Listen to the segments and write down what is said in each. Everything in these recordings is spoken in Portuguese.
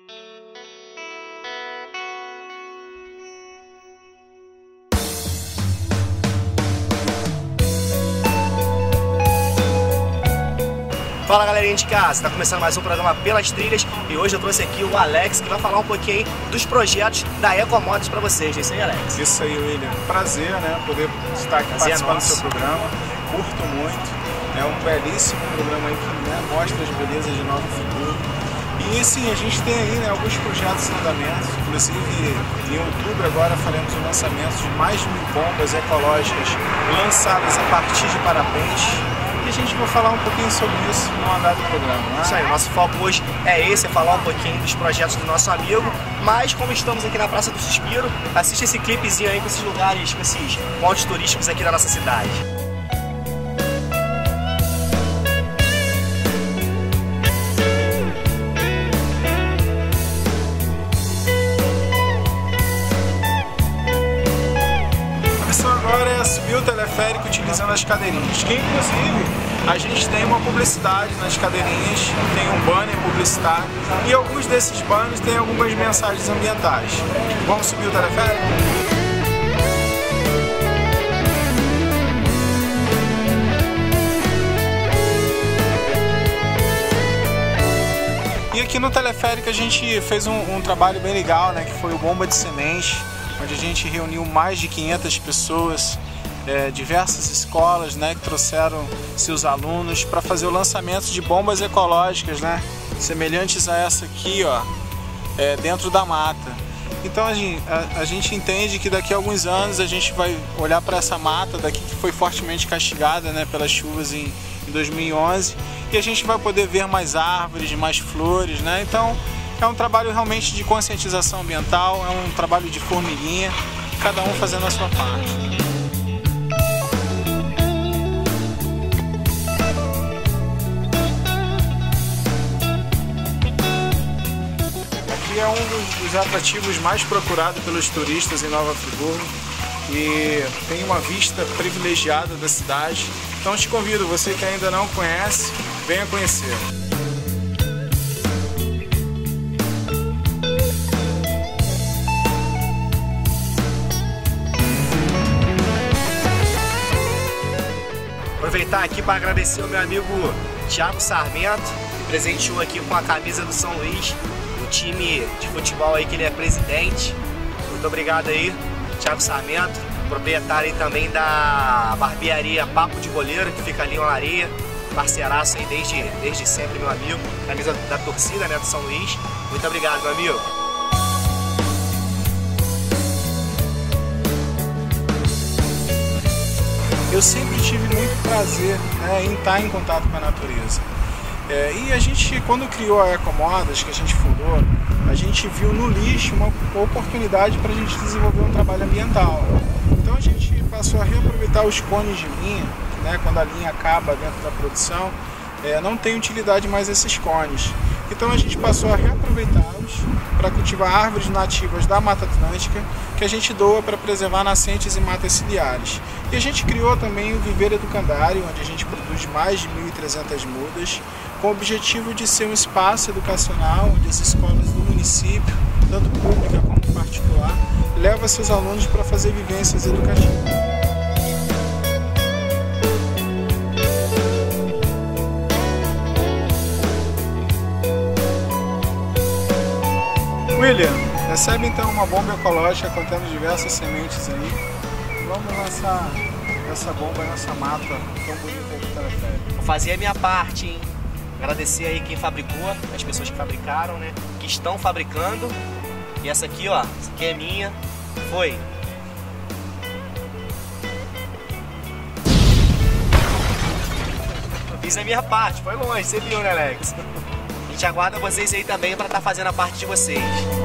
Fala galerinha de casa, tá começando mais um programa Pelas Trilhas e hoje eu trouxe aqui o Alex que vai falar um pouquinho dos projetos da Ecomodas pra vocês. É isso aí, Alex? Isso aí, William. Prazer, né? Poder estar aqui participando do seu programa. Curto muito. É um belíssimo programa aí que mostra as belezas de Nova Friburgo. E sim, a gente tem aí alguns projetos em andamento. Inclusive, em outubro agora faremos o lançamento de mais de 1000 bombas ecológicas lançadas a partir de parapente. E a gente vai falar um pouquinho sobre isso no andar do programa, né? Isso aí, o nosso foco hoje é esse, é falar um pouquinho dos projetos do nosso amigo, mas como estamos aqui na Praça do Suspiro, assiste esse clipezinho aí com esses lugares, com esses pontos turísticos aqui da nossa cidade. Subir o teleférico utilizando as cadeirinhas, que inclusive a gente tem uma publicidade nas cadeirinhas, tem um banner publicitário e alguns desses banners têm algumas mensagens ambientais. Vamos subir o teleférico? E aqui no teleférico a gente fez um trabalho bem legal, né, que foi o Bomba de Semente, onde a gente reuniu mais de 500 pessoas, diversas escolas, né, que trouxeram seus alunos para fazer o lançamento de bombas ecológicas, né, semelhantes a essa aqui, ó, dentro da mata. Então a gente entende que daqui a alguns anos a gente vai olhar para essa mata daqui que foi fortemente castigada, né, pelas chuvas em 2011 e a gente vai poder ver mais árvores, mais flores, né? Então é um trabalho realmente de conscientização ambiental, é um trabalho de formiguinha, cada um fazendo a sua parte. É um dos atrativos mais procurados pelos turistas em Nova Friburgo e tem uma vista privilegiada da cidade. Então te convido, você que ainda não conhece, venha conhecer. Aproveitar aqui para agradecer ao meu amigo Thiago Sarmento, que presenteou aqui com a camisa do São Luís, time de futebol aí que ele é presidente. Muito obrigado aí, Thiago Sarmento, proprietário aí também da barbearia Papo de Goleiro, que fica ali em Olaria, parceiraço aí desde sempre, meu amigo, camisa da torcida, né, do São Luís. Muito obrigado, meu amigo. Eu sempre tive muito prazer, né, em estar em contato com a natureza. E a gente, quando criou a Ecomodas, que a gente fundou, a gente viu no lixo uma oportunidade para a gente desenvolver um trabalho ambiental. Então a gente passou a reaproveitar os cones de linha, né, quando a linha acaba dentro da produção, não tem utilidade mais esses cones. Então a gente passou a reaproveitá-los para cultivar árvores nativas da Mata Atlântica, que a gente doa para preservar nascentes e matas ciliares. E a gente criou também o Viveiro Educandário, onde a gente produz mais de 1.300 mudas, com o objetivo de ser um espaço educacional onde as escolas do município, tanto pública como particular, levam seus alunos para fazer vivências educativas. William, recebe então uma bomba ecológica contendo diversas sementes aí. Vamos lançar essa bomba nessa mata tão bonita do teleférico. Vou fazer a minha parte, hein? Agradecer aí quem fabricou, as pessoas que fabricaram, né? Que estão fabricando. E essa aqui, ó, essa aqui é minha. Foi. Eu fiz a minha parte, foi longe, você viu, né, Alex? A gente aguarda vocês aí também para estar fazendo a parte de vocês.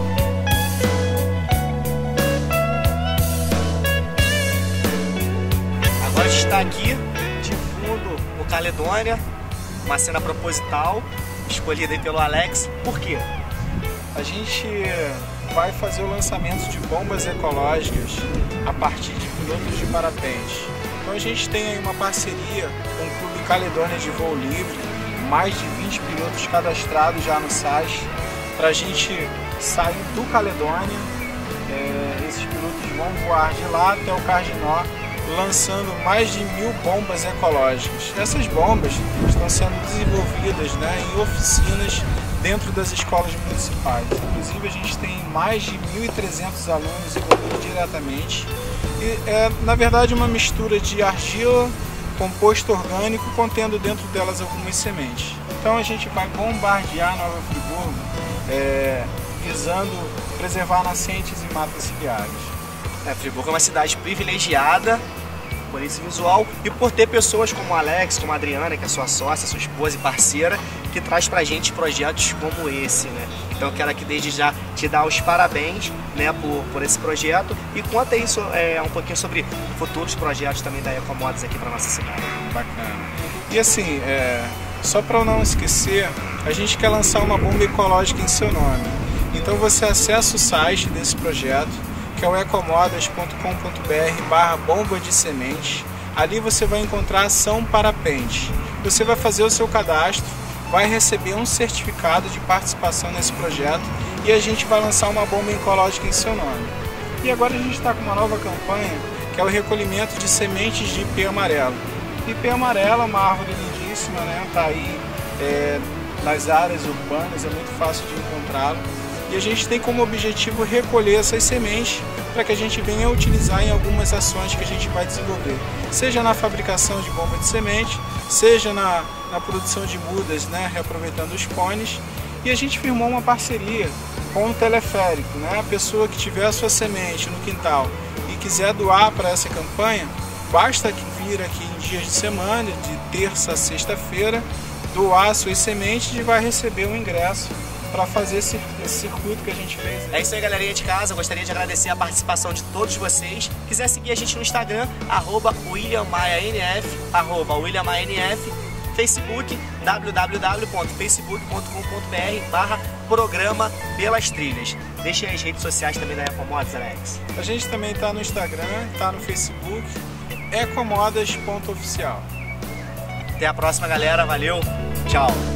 Agora a gente está aqui de fundo no Caledônia, uma cena proposital escolhida aí pelo Alex. Por quê? A gente vai fazer o lançamento de bombas ecológicas a partir de pilotos de parapente. Então a gente tem aí uma parceria com o Clube Caledônia de Voo Livre, mais de 20 pilotos cadastrados já no site. para a gente sair do Caledônia. Esses pilotos vão voar de lá até o Cardinó, lançando mais de 1000 bombas ecológicas. Essas bombas estão sendo desenvolvidas, né, em oficinas dentro das escolas municipais. Inclusive a gente tem mais de 1.300 alunos envolvidos diretamente. E é, na verdade, uma mistura de argila, composto orgânico, contendo dentro delas algumas sementes. Então a gente vai bombardear Nova Friburgo, visando preservar nascentes e matas ciliares. Friburgo é uma cidade privilegiada por esse visual e por ter pessoas como o Alex, como a Adriana, que é sua sócia, sua esposa e parceira, que traz pra gente projetos como esse, né? Então eu quero aqui desde já te dar os parabéns, né, por esse projeto, e conta aí um pouquinho sobre futuros projetos também da Ecomodas aqui para nossa cidade. Bacana. E assim, só para eu não esquecer, a gente quer lançar uma bomba ecológica em seu nome. Então você acessa o site desse projeto, que é o ecomodas.com.br/bomba de semente. Ali você vai encontrar ação parapente. Você vai fazer o seu cadastro, vai receber um certificado de participação nesse projeto e a gente vai lançar uma bomba ecológica em seu nome. E agora a gente está com uma nova campanha, que é o recolhimento de sementes de ipê amarelo. Ipê amarelo é uma árvore lindíssima, né? Está aí nas áreas urbanas, é muito fácil de encontrá-lo. E a gente tem como objetivo recolher essas sementes para que a gente venha utilizar em algumas ações que a gente vai desenvolver. Seja na fabricação de bomba de semente, seja na produção de mudas, né, reaproveitando os cones. E a gente firmou uma parceria com o teleférico, né? A pessoa que tiver a sua semente no quintal e quiser doar para essa campanha, basta vir aqui em dias de semana, de terça a sexta-feira, doar suas sementes e vai receber um ingresso para fazer esse circuito que a gente fez. É isso aí, galerinha de casa. Eu gostaria de agradecer a participação de todos vocês. Quiser seguir a gente no Instagram, @WilliamMaiaNF, @WilliamMaiaNF, Facebook, www.facebook.com.br/programa Pelas Trilhas. Deixa aí as redes sociais também da Ecomodas, Alex. A gente também está no Instagram, está no Facebook, ecomodas.oficial. Até a próxima, galera. Valeu, tchau.